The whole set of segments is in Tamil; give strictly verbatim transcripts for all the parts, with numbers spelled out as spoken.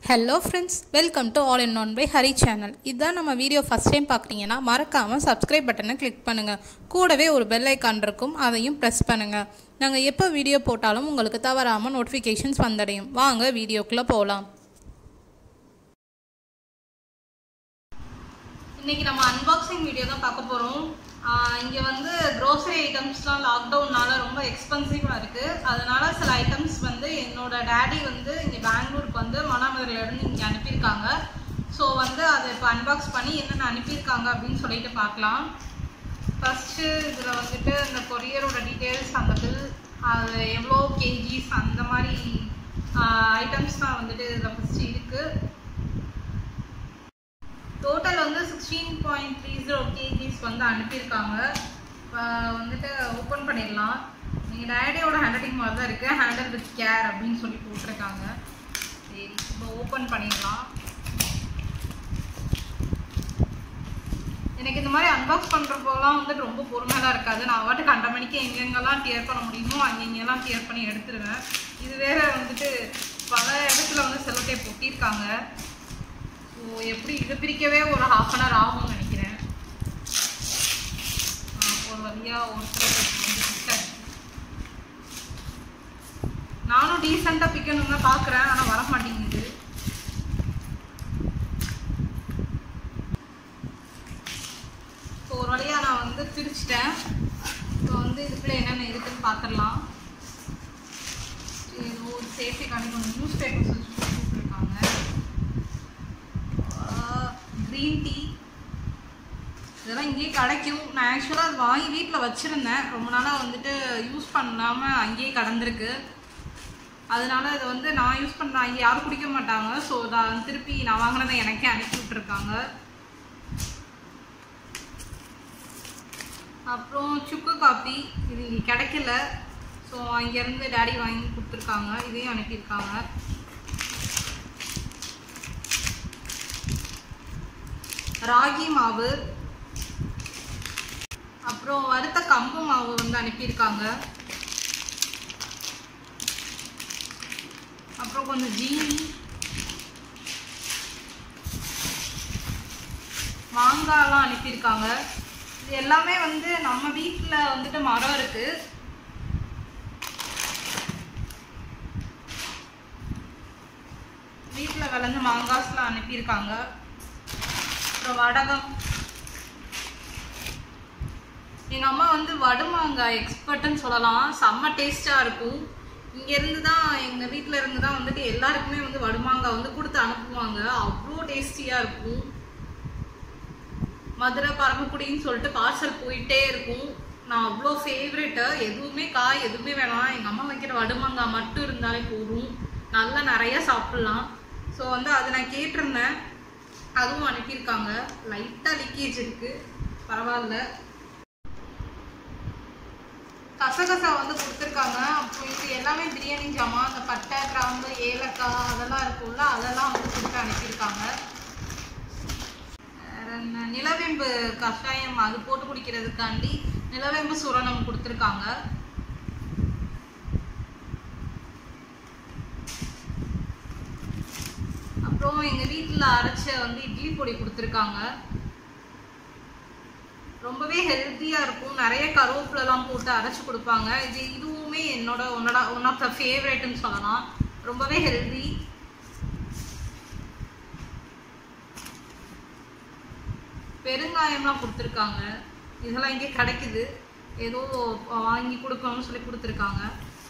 Hello friends, welcome to All in One by Hari channel. இதான் நம்ம வீடியோ ஃபர்ஸ்ட் டைம் பார்க்குறீங்கன்னா மறக்காம subscribe பட்டனை கிளிக் பண்ணுங்க. கூடவே ஒரு பெல் ஐகான் இருக்கும், அதையும் பிரஸ் பண்ணுங்க. நாங்க எப்போ வீடியோ போட்டாலும் உங்களுக்கு தவறாம நோட்டிஃபிகேஷன்ஸ் வந்தடையும். வாங்க வீடியோக்குள்ள போலாம். இன்னைக்கு நம்ம அன்பாக்சிங் வீடியோ தான் பார்க்க போறோம். இங்க வந்து grocery ஐட்டம்ஸ்லாம் லாக்டவுன்னால ரொம்ப எக்ஸ்பென்சிவா இருக்கு. அதனால சில ஐட்டம்ஸ் வந்து என்னோட டாடி வந்து இங்க பெங்களூருக்கு வந்து மணாமதுரையில இருந்து இங்க அனுப்பியிருக்காங்க. ஸோ வந்து அதை இப்போ அன்பாக்ஸ் பண்ணி என்னென்ன அனுப்பியிருக்காங்க அப்படின்னு சொல்லிட்டு பார்க்கலாம். ஃபர்ஸ்ட் இதில் வந்துட்டு இந்த கொரியரோட டீட்டெயில்ஸ், அந்த பில், அது எவ்வளோ கேஜிஸ், அந்த மாதிரி ஐட்டம்ஸ் தான் வந்துட்டு இதில் ஃபர்ஸ்ட் இருக்கு. டோட்டல் வந்து sixteen point three zero KGs வந்து அனுப்பியிருக்காங்க. வந்துட்டு ஓப்பன் பண்ணிடலாம். நீங்கள் டேடியோட ஹேண்ட்ரைட்டிங் மாதிரி தான் இருக்குது, ஹேண்டில் வித் கேர் அப்படின்னு சொல்லி போட்டிருக்காங்க. சரி, இப்போ ஓப்பன் பண்ணிடலாம். எனக்கு இந்த மாதிரி அன்பாக்ஸ் பண்ணுறப்போலாம் வந்துட்டு ரொம்ப பொறுமையாக இருக்காது. நான் வாட்டுக்கு அண்டை மணிக்கு எங்கெங்கெல்லாம் டியர் பண்ண முடியுமோ அங்கெங்கெல்லாம் டியர் பண்ணி எடுத்துருவேன். இது வேற வந்துட்டு பல இடத்துல வந்து செல்லோ டேப் ஒட்டியிருக்காங்க. ஸோ எப்படி இதை பிரிக்கவே ஒரு ஹாஃப் அன் ஹவர் ஆகும்னு நினைக்கிறேன். ஒரு வழியாக ஒரு சில நானும் டீசெண்டாக பிக்கணும்னு தான் பார்க்குறேன், ஆனால் வர மாட்டேங்குது. ஸோ ஒரு வழியாக நான் வந்து பிரிச்சுட்டேன். இப்போ வந்து இதுக்குள்ளே என்னென்ன இருக்குன்னு பார்த்துடலாம். ஏதோ ஒரு சேஃப்டி காண்டி கொஞ்சம் நியூஸ் பேப்பர்ஸ் வச்சு போட்டுருக்காங்க. க்ரீன் டீ இதெல்லாம் இங்கேயே கிடைக்கும். நான் ஆக்சுவலாக அது வாங்கி வீட்டில் வச்சுருந்தேன், ரொம்ப நாளாக வந்துட்டு யூஸ் பண்ணாமல் அங்கேயே கடந்திருக்கு. அதனால இதை வந்து நான் யூஸ் பண்ண இங்கே யாரும் குடிக்க மாட்டாங்க. ஸோ நான் திருப்பி நான் வாங்கினதை எனக்கே அனுப்பி விட்டுருக்காங்க. அப்புறம் சுக்கு காப்பி, இது இங்கே கிடைக்கல. ஸோ அங்கேருந்து டேடி வாங்கி கொடுத்துருக்காங்க, இதையும் அனுப்பியிருக்காங்க. ராகி மாவு, அப்புறம் வறுத்த கம்பு மாவு வந்து அனுப்பியிருக்காங்க. அப்புறம் கொஞ்சம் ஜீனி, மாங்காய்லாம் அனுப்பியிருக்காங்க. இது எல்லாமே வந்து நம்ம வீட்டில் வந்துட்டு மரம் இருக்கு. வீட்டில் விளைஞ்ச மாங்காய்ஸ்லாம் அனுப்பியிருக்காங்க. அப்புறம் வடகம், எங்கள் அம்மா வந்து வடுமாங்காய் எக்ஸ்பர்ட்னு சொல்லலாம், செம்ம டேஸ்ட்டாக இருக்கும். இங்கேருந்து தான், எங்கள் வீட்டில் இருந்து தான் வந்துட்டு எல்லாருக்குமே வந்து வடுமாங்காய் வந்து கொடுத்து அனுப்புவாங்க. அவ்வளோ டேஸ்டியாக இருக்கும். மதுரை பரமக்குடின்னு சொல்லிட்டு பார்சல் போயிட்டே இருக்கும். நான் அவ்வளோ ஃபேவரெட்டு. எதுவுமே காய் எதுவுமே வேணாம், எங்கள் அம்மா வைக்கிற வடுமாங்காய் மட்டும் இருந்தாலே போதும், நல்லா நிறையா சாப்பிட்லாம். ஸோ வந்து அதை நான் கேட்டிருந்தேன், அதுவும் அனுப்பியிருக்காங்க. லைட்டாக லீக்கேஜ் இருக்குது, பரவாயில்ல. கசகசா வந்து கொடுத்துருக்காங்க. அப்புறம் இது எல்லாமே பிரியாணி ஜாமான், அந்த பட்டை, கிராம்பு, ஏலக்காய் அதெல்லாம் இருக்கும்ல, அதெல்லாம் வந்து கொடுத்து அனுப்பியிருக்காங்க. நிலவேம்பு கஷாயம் அது போட்டு குடிக்கிறதுக்காண்டி நிலவேம்பு சூரணம் கொடுத்துருக்காங்க. அப்புறம் எங்கள் வீட்டில் அரைச்ச வந்து இட்லி பொடி கொடுத்துருக்காங்க. ரொம்பவே ஹெல்த்தியாக இருக்கும், நிறைய கருவேப்பிலெல்லாம் போட்டு அரைச்சி கொடுப்பாங்க. இது இதுவுமே என்னோட ஒன்னோட ஒன் ஆஃப் த ஃபேவரேட்டுன்னு சொல்லலாம், ரொம்பவே ஹெல்தி. பெருங்காயம்லாம் கொடுத்துருக்காங்க. இதெல்லாம் இங்கே கிடைக்குது, ஏதோ வாங்கி கொடுக்கணும்னு சொல்லி கொடுத்துருக்காங்க.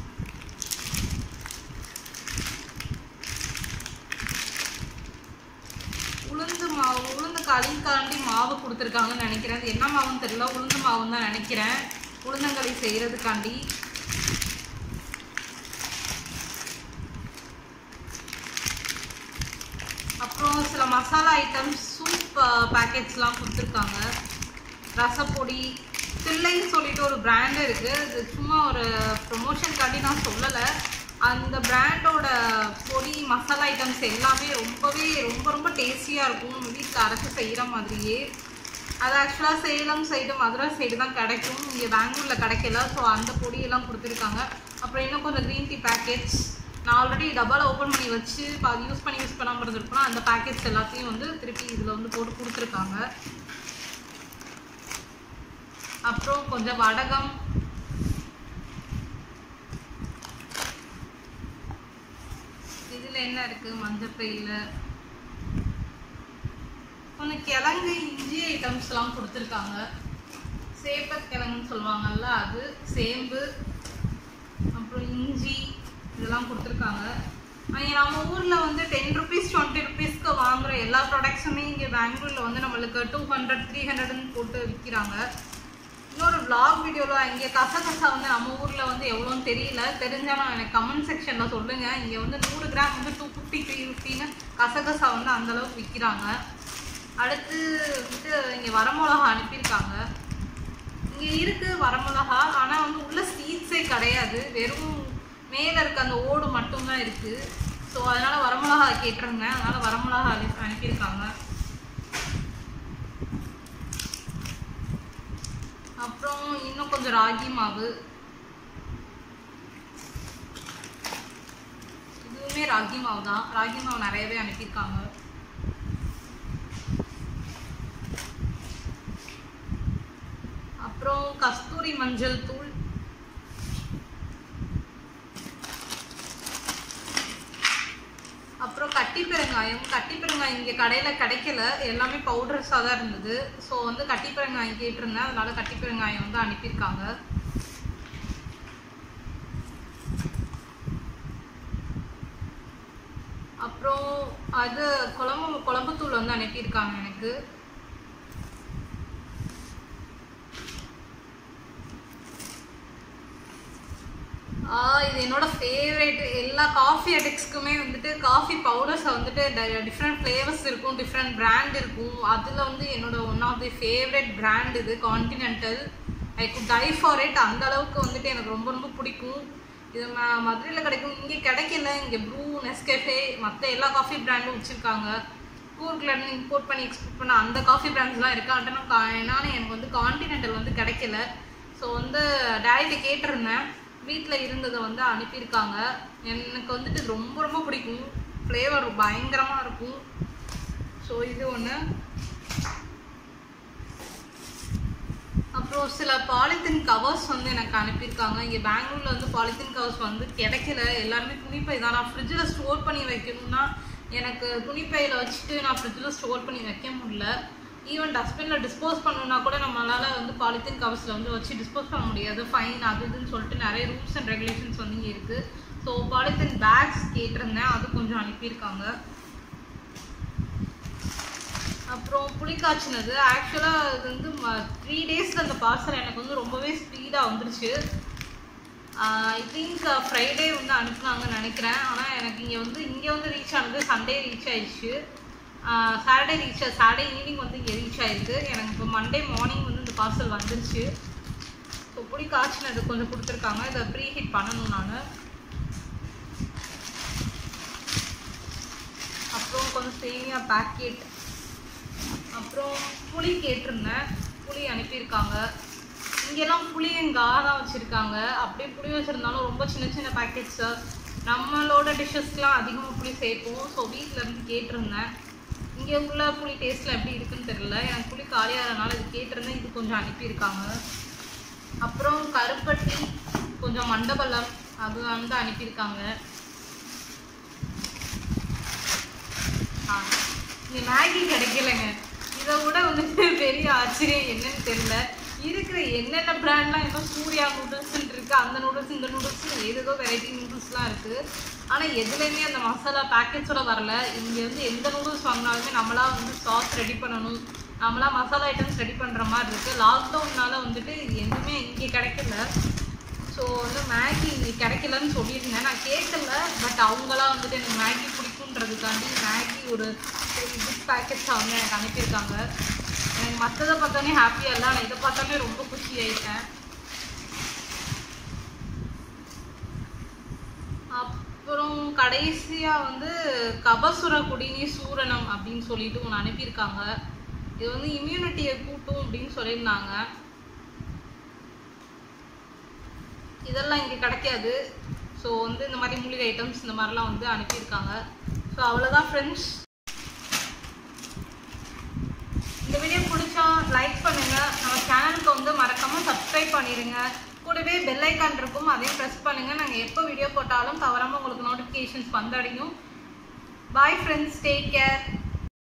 உளுந்து மாவு, உளுந்து களிக்காண்டி மாவு கொடுத்துருக்காங்கன்னு நினைக்கிறேன். அது என்ன மாவுன்னு தெரியல, உளுந்து மாவுன்னு தான் நினைக்கிறேன், உளுந்தங்களி செய்கிறதுக்காண்டி. அப்புறம் சில மசாலா ஐட்டம்ஸ், சூப் பேக்கெட்ஸ்லாம் கொடுத்துருக்காங்க. ரசப்பொடி, தில்லைன்னு சொல்லிட்டு ஒரு பிராண்டு இருக்குது. அது சும்மா ஒரு ப்ரொமோஷனுக்காண்டி நான் சொல்லலை. அந்த பிராண்டோட பொடி மசாலா ஐட்டம்ஸ் எல்லாமே ரொம்பவே ரொம்ப ரொம்ப டேஸ்டியாக இருக்கும், நம்ம வீட்டில் அரைச்சி செய்கிற மாதிரியே. அது ஆக்சுவலாக சேலம் சைடு, மதுரை சைடு தான் கிடைக்கும், இங்கே பெங்களூரில் கிடைக்கல. ஸோ அந்த பொடியெல்லாம் கொடுத்துருக்காங்க. அப்புறம் இன்னும் கொஞ்சம் க்ரீன் டீ பேக்கெட்ஸ், நான் ஆல்ரெடி டப்பாவில் ஓப்பன் பண்ணி வச்சு அது யூஸ் பண்ணி யூஸ் பண்ணாமல் இருந்திருப்போம். அந்த பேக்கெட்ஸ் எல்லாத்தையும் வந்து திருப்பி இதில் வந்து போட்டு கொடுத்துருக்காங்க. அப்புறம் கொஞ்சம் வடகம், இதில் என்ன இருக்குது, மஞ்சப்பையில் கொஞ்சம் கிழங்கு இஞ்சி ஐட்டம்ஸ்லாம் கொடுத்துருக்காங்க. சேப்பத் கிழங்குன்னு சொல்லுவாங்கல்ல அது, சேம்பு, அப்புறம் இஞ்சி இதெல்லாம் கொடுத்துருக்காங்க. நம்ம ஊரில் வந்து டென் ருபீஸ் டுவெண்ட்டி ருபீஸ்க்கு வாங்குகிற எல்லா ப்ராடக்ட்ஸுமே இங்கே பெங்களூரில் வந்து நம்மளுக்கு டூ ஹண்ட்ரட் த்ரீ ஹண்ட்ரட்னு போட்டு விற்கிறாங்க. இன்னொரு விளாக் வீடியோவில் இங்கே கசகசா வந்து நம்ம ஊரில் வந்து எவ்வளோன்னு தெரியல, தெரிஞ்சாலும் எனக்கு கமெண்ட் செக்ஷனில் சொல்லுங்கள். இங்கே வந்து நூறு கிராம் வந்து டூ ஃபிஃப்டி த்ரீ ஃபிஃப்டின்னு கசகசா வந்து அந்தளவுக்கு விற்கிறாங்க. அடுத்து வந்துட்டு இங்கே வரமிளகா அனுப்பியிருக்காங்க. இங்கே இருக்குது வரமிளகா, ஆனால் வந்து உள்ள சீட்ஸே கிடையாது, வெறும் மேலே இருக்க அந்த ஓடு மட்டும்தான் இருக்குது. ஸோ அதனால் வரமிளகா கேட்டிருந்தேன், அதனால் வரமிளகா அனுப்பியிருக்காங்க. அப்புறம் இன்னும் கொஞ்சம் ராகி மாவு, இதுவுமே ராகி மாவு தான், ராகி மாவு நிறையவே அனுப்பியிருக்காங்க. அப்புறம் கஸ்தூரி மஞ்சள் தூள், அப்புறம் கட்டி பெருங்காயம். கட்டி பெருங்காயம் இங்கே கடையில் கிடைக்கல, எல்லாமே பவுடர்ஸாக தான் இருந்தது. ஸோ வந்து கட்டி பெருங்காயம் கேட்டிருந்தேன், அதனால கட்டி பெருங்காயம் வந்து அனுப்பியிருக்காங்க. அப்புறம் அது குழம்பு குழம்புத்தூள் வந்து அனுப்பியிருக்காங்க எனக்கு. இது என்னோட ஃபேவரேட். எல்லா காஃபி அடிக்ஸ்க்குமே வந்துட்டு காஃபி பவுடர்ஸை வந்துட்டு டிஃப்ரெண்ட் ஃப்ளேவர்ஸ் இருக்கும், டிஃப்ரெண்ட் பிராண்ட் இருக்கும். அதில் வந்து என்னோட one of the favourite brand இது Continental. I could die for it. அந்த அளவுக்கு வந்துட்டு எனக்கு ரொம்ப ரொம்ப பிடிக்கும். இது ம மதுரையில் கிடைக்கும், இங்கே கிடைக்கல. இங்கே ப்ரூ, நெஸ்கேஃபே, மற்ற எல்லா காஃபி பிராண்டும் வச்சுருக்காங்க. கூர்க்லேருந்து இம்போர்ட் பண்ணி எக்ஸ்போர்ட் பண்ண அந்த காஃபி பிராண்ட்ஸ்லாம் இருக்குது. ஆனால் என்னால் எனக்கு வந்து கான்டினென்டல் வந்து கிடைக்கல. ஸோ வந்து டேடிட்ட கேட்டிருந்தேன், வீட்டில் இருந்ததை வந்து அனுப்பியிருக்காங்க. எனக்கு வந்துட்டு ரொம்ப ரொம்ப பிடிக்கும், ஃப்ளேவர் பயங்கரமாக இருக்கும். ஸோ இது ஒன்று. அப்புறம் சில பாலித்தீன் கவர்ஸ் வந்து எனக்கு அனுப்பியிருக்காங்க. இங்கே பெங்களூரில் வந்து பாலித்தீன் கவர்ஸ் வந்து கிடைக்கல, எல்லாருமே துணிப்பை தான். நான் ஃப்ரிட்ஜில் ஸ்டோர் பண்ணி வைக்கணும்னா எனக்கு துணிப்பையில் வச்சுட்டு நான் ஃப்ரிட்ஜில் ஸ்டோர் பண்ணி வைக்க முடியல. ஈவன் டஸ்ட்பினில் டிஸ்போஸ் பண்ணணுன்னா கூட நம்மளால் வந்து பாலித்தீன் கவர்ஸில் வந்து வச்சு டிஸ்போஸ் பண்ண முடியாது, ஃபைன் அது இதுன்னு சொல்லிட்டு நிறைய ரூல்ஸ் அண்ட் ரெகுலேஷன்ஸ் வந்து இங்கே இருக்குது. ஸோ பாலித்தீன் பேக்ஸ் கேட்டிருந்தேன், அது கொஞ்சம் அனுப்பியிருக்காங்க. அப்புறம் புளி காய்ச்சினது. ஆக்சுவலாக அது வந்து த்ரீ டேஸில் அந்த பார்சல் எனக்கு வந்து ரொம்பவே ஸ்பீடாக வந்துருச்சு. ஐ திங்க் ஃப்ரைடே வந்து அனுப்புனாங்கன்னு நினைக்கிறேன். ஆனால் எனக்கு இங்கே வந்து இங்கே வந்து ரீச் ஆனது சண்டே ரீச் ஆயிடுச்சு. சாட்டர்டே ரீச் சாட்டர்டே ஈவினிங் வந்து இங்கே ரீச் ஆயிருக்கு. எனக்கு இப்போ மண்டே மார்னிங் வந்து இந்த பார்சல் வந்துருச்சு. ஸோ புளி காய்ச்சினது கொஞ்சம் கொடுத்துருக்காங்க, இதை ப்ரீ ஹீட் பண்ணணும் நான். அப்புறம் கொஞ்சம் சேமியா பேக்கெட், அப்புறம் புளி கேட்டிருந்தேன், புளி அனுப்பியிருக்காங்க. இங்கெல்லாம் புளியங்காய் தான் வச்சுருக்காங்க. அப்படியே புளி வச்சுருந்தாலும் ரொம்ப சின்ன சின்ன பேக்கெட்ஸு. நம்மளோட டிஷ்ஷஸ்லாம் அதிகமாக புளி சேர்ப்போம். ஸோ வீட்டில் இருந்து கேட்டிருந்தேன். இங்கே உள்ள புளி டேஸ்ட்டில் எப்படி இருக்குன்னு தெரியல, எனக்கு புளி காலியாகிறதுனால இது கேட்டிருந்தேன், இது கொஞ்சம் அனுப்பியிருக்காங்க. அப்புறம் கருப்பட்டி, கொஞ்சம் மண்டபலம், அது வந்து அனுப்பியிருக்காங்க. ஆ இங்கே மேகி கிடைக்கலைங்க. இதை விட வந்துட்டு பெரிய ஆச்சரியம் என்னன்னு தெரியல. இருக்கிற என்னென்ன பிராண்ட்லாம் இன்னும் சூர்யா நூடுல்ஸ்ன்னு இருக்குது, அந்த நூடுல்ஸ் இந்த நூடுல்ஸ் ஏதோ வெரைட்டி நூடுல்ஸ்லாம் இருக்குது. ஆனால் எதுலேயுமே அந்த மசாலா பேக்கெட்ஸோட வரல. இங்கே வந்து எந்த நூடுல்ஸ் வாங்கினாலுமே நம்மளாக வந்து சாஸ் ரெடி பண்ணணும், நம்மளாம் மசாலா ஐட்டம்ஸ் ரெடி பண்ணுற மாதிரி இருக்குது. லாக்டவுன்னால வந்துட்டு எதுவுமே இங்கே கிடைக்கல. ஸோ வந்து மேகி இங்கே கிடைக்கலன்னு சொல்லியிருந்தேன், நான் கேட்கல. பட் அவங்களாம் வந்துட்டு எனக்கு மேகி பிடிக்குன்றதுக்காண்டி மேகி ஒரு பிக் பேக்கெட்ஸாக வந்து எனக்கு அனுப்பியிருக்காங்க. எனக்கு மற்றதை பார்த்தோன்னே ஹாப்பியாக இல்லை, ஆனால் இதை பார்த்தோன்னே ரொம்ப குஷி ஆகிட்டேன். அப்புறம் கடைசியாக வந்து கபசுர குடிநீர் சூரணம் அப்படின்னு சொல்லிட்டு ஒன்று அனுப்பியிருக்காங்க. இது வந்து இம்யூனிட்டியை கூட்டும் அப்படின்னு சொல்லியிருந்தாங்க. இதெல்லாம் இங்கே கிடைக்காது. ஸோ வந்து இந்த மாதிரி மூலிகை ஐட்டம்ஸ் இந்த மாதிரிலாம் வந்து அனுப்பியிருக்காங்க. ஸோ அவ்வளோதான் ஃப்ரெண்ட்ஸ். இந்த வீடியோ பிடிச்சா லைக் பண்ணுங்கள், நம்ம சேனலுக்கு வந்து மறக்காமல் சப்ஸ்கிரைப் பண்ணிடுங்க. கூடவே பெல் ஐக்கான் இருக்கும், அதையும் ப்ரெஸ் பண்ணுங்கள். நாங்கள் எப்போ வீடியோ போட்டாலும் தவறாமல் உங்களுக்கு நோட்டிஃபிகேஷன்ஸ் வந்தடையும். Bye friends, take care.